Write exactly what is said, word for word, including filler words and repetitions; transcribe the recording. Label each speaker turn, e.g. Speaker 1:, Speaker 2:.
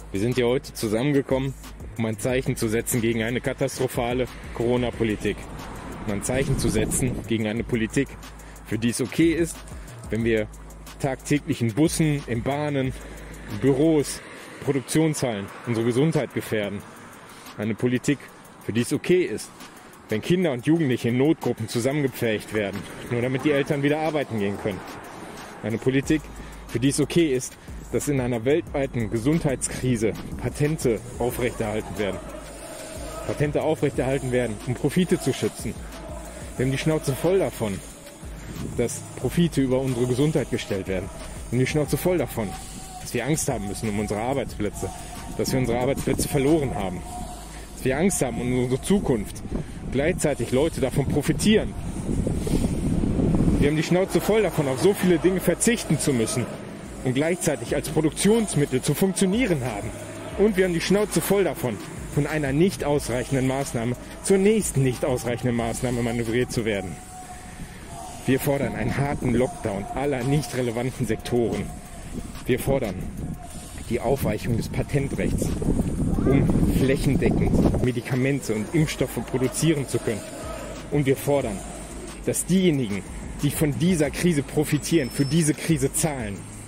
Speaker 1: Wir sind hier heute zusammengekommen, um ein Zeichen zu setzen gegen eine katastrophale Corona-Politik. Um ein Zeichen zu setzen gegen eine Politik, für die es okay ist, wenn wir tagtäglich in Bussen, in Bahnen, in Büros, Produktionshallen unsere Gesundheit gefährden. Eine Politik, für die es okay ist, wenn Kinder und Jugendliche in Notgruppen zusammengepfercht werden, nur damit die Eltern wieder arbeiten gehen können. Eine Politik, für die es okay ist, dass in einer weltweiten Gesundheitskrise Patente aufrechterhalten werden. Patente aufrechterhalten werden, um Profite zu schützen. Wir haben die Schnauze voll davon, dass Profite über unsere Gesundheit gestellt werden. Wir haben die Schnauze voll davon, dass wir Angst haben müssen um unsere Arbeitsplätze, dass wir unsere Arbeitsplätze verloren haben, dass wir Angst haben um unsere Zukunft, gleichzeitig Leute davon profitieren. Wir haben die Schnauze voll davon, auf so viele Dinge verzichten zu müssen und gleichzeitig als Produktionsmittel zu funktionieren haben. Und wir haben die Schnauze voll davon, von einer nicht ausreichenden Maßnahme zur nächsten nicht ausreichenden Maßnahme manövriert zu werden. Wir fordern einen harten Lockdown aller nicht relevanten Sektoren. Wir fordern die Aufweichung des Patentrechts, um flächendeckend Medikamente und Impfstoffe produzieren zu können. Und wir fordern, dass diejenigen, die von dieser Krise profitieren, für diese Krise zahlen.